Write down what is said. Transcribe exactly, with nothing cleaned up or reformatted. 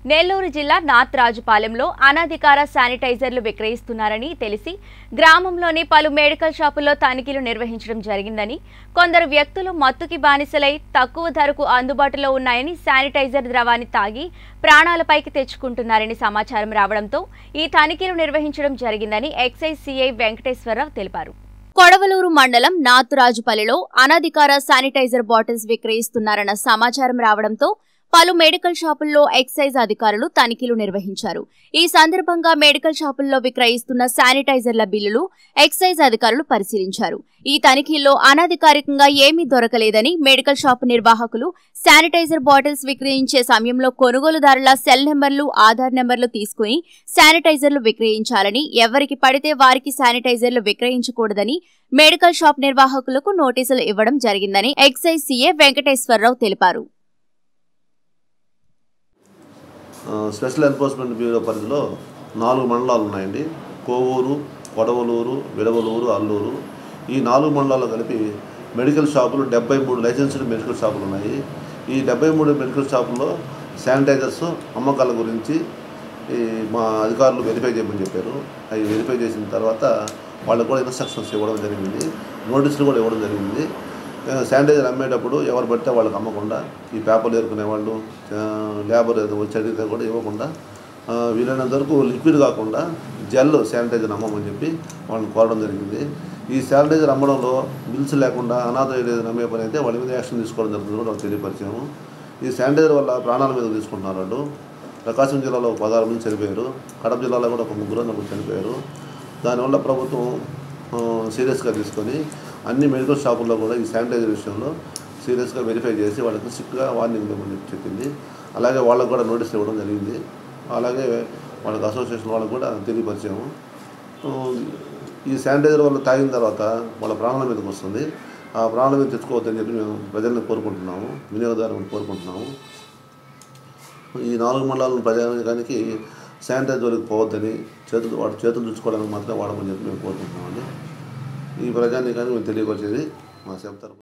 నెల్లూరు జిల్లా నాత్రాజుపాలెంలో అనధికార శానిటైజర్లు విక్రయిస్తున్నారని తెలిసి గ్రామంలోని పలు మెడికల్ షాపుల్లో తనిఖీలు నిర్వహించడం జరిగిందని, కొందరు వ్యక్తులు మత్తుకి బానిసలై తక్కువ ధరకు అందుబాటులో ఉన్నాయని శానిటైజర్ ద్రవాన్ని తాగి ప్రాణాలపైకి తెచ్చుకుంటున్నారని సమాచారం రావడంతో ఈ తనిఖీలు నిర్వహించడం జరిగిందని ఎక్సైజ్ సిఐ వెంకటేశ్వరరావు తెలిపారు. కొడవలూరు మండలం నాతురాజుపల్లిలో అనధికార శానిటైజర్ బాటిల్స్ విక్రయిస్తున్నారన్న సమాచారం రావడంతో పలు మెడికల్ షాపుల్లో ఎక్సైజ్ అధికారులు తనిఖీలు నిర్వహించారు. ఈ సందర్భంగా మెడికల్ షాపుల్లో విక్రయిస్తున్న శానిటైజర్ల బిల్లులు ఎక్సైజ్ అధికారులు పరిశీలించారు. ఈ తనిఖీల్లో అనధికారికంగా ఏమీ దొరకలేదని మెడికల్ షాపు నిర్వాహకులు శానిటైజర్ బాటిల్స్ విక్రయించే సమయంలో కొనుగోలుదారుల సెల్ నెంబర్లు, ఆధార్ నెంబర్లు తీసుకుని శానిటైజర్లు విక్రయించాలని, ఎవరికి పడితే వారికి శానిటైజర్లు విక్రయించకూడదని మెడికల్ షాప్ నిర్వాహకులకు నోటీసులు ఇవ్వడం జరిగిందని ఎక్సైజ్ సీఏ వెంకటేశ్వరరావు తెలిపారు. స్పెషల్ ఎన్ఫోర్స్మెంట్ బ్యూరో పరిధిలో నాలుగు మండలాలు ఉన్నాయండి. కోవూరు, కొడవలూరు, విడవలూరు, అల్లూరు. ఈ నాలుగు మండలాలు కలిపి మెడికల్ షాపులు డెబ్బై మూడు లైసెన్స్డ్ మెడికల్ షాపులు ఉన్నాయి. ఈ డెబ్బై మూడు మెడికల్ షాపుల్లో శానిటైజర్స్ అమ్మకాల గురించి ఈ మా అధికారులు వెరిఫై చేయమని చెప్పారు. అవి వెరిఫై చేసిన తర్వాత వాళ్ళకు కూడా ఇన్స్ట్రక్షన్స్ ఇవ్వడం జరిగింది, నోటీసులు కూడా ఇవ్వడం జరిగింది. శానిటైజర్ అమ్మేటప్పుడు ఎవరు పడితే వాళ్ళకి అమ్మకుండా, ఈ పేపర్లు ఏరుకునే వాళ్ళు, లేబర్ వచ్చి అడిగితే కూడా ఇవ్వకుండా, వీలైనంత వరకు లిక్విడ్ కాకుండా జెల్ శానిటైజర్ అమ్మమని చెప్పి వాళ్ళని కోరడం జరిగింది. ఈ శానిటైజర్ అమ్మడంలో బిల్స్ లేకుండా అనాథరైజర్ అమ్మే పని అయితే వాళ్ళ మీద యాక్షన్ తీసుకోవడం జరుగుతుంది కూడా వాళ్ళకి తెలియపరిచాము. ఈ శానిటైజర్ వల్ల ప్రాణాల మీద తీసుకుంటున్నారు వాళ్ళు. ప్రకాశం జిల్లాలో పదహారు మంది చనిపోయారు, కడప జిల్లాలో కూడా ఒక ముగ్గురు నలుగురు చనిపోయారు. దానివల్ల ప్రభుత్వం సీరియస్గా తీసుకొని అన్ని మెడికల్ షాపుల్లో కూడా ఈ శానిటైజర్ విషయంలో సీరియస్గా వెరిఫై చేసి వాళ్ళకి స్ట్రిక్ట్గా వార్నింగ్ ఇవ్వమని చెప్పింది. అలాగే వాళ్ళకు కూడా నోటీసులు ఇవ్వడం జరిగింది. అలాగే వాళ్ళకి అసోసియేషన్ వాళ్ళకు కూడా తెలియపరిచాము. ఈ శానిటైజర్ వల్ల తాగిన తర్వాత వాళ్ళ ప్రాణాల మీదకి వస్తుంది. ఆ ప్రాణాల మీద తెచ్చుకోవద్దని చెప్పి మేము ప్రజల్ని కోరుకుంటున్నాము, వినియోగదారులను కోరుకుంటున్నాము. ఈ నాలుగు మండలాలను ప్రజానికానికి శానిటైజర్కి పోవద్దని, చేతులు వాడు చేతులు తుడుచుకోవడానికి మాత్రమే వాడమని చెప్పి మేము కోరుకుంటున్నామండి. ఈ ప్రజానికానికి మేము తెలియపరిచేది మా చెప్తారు.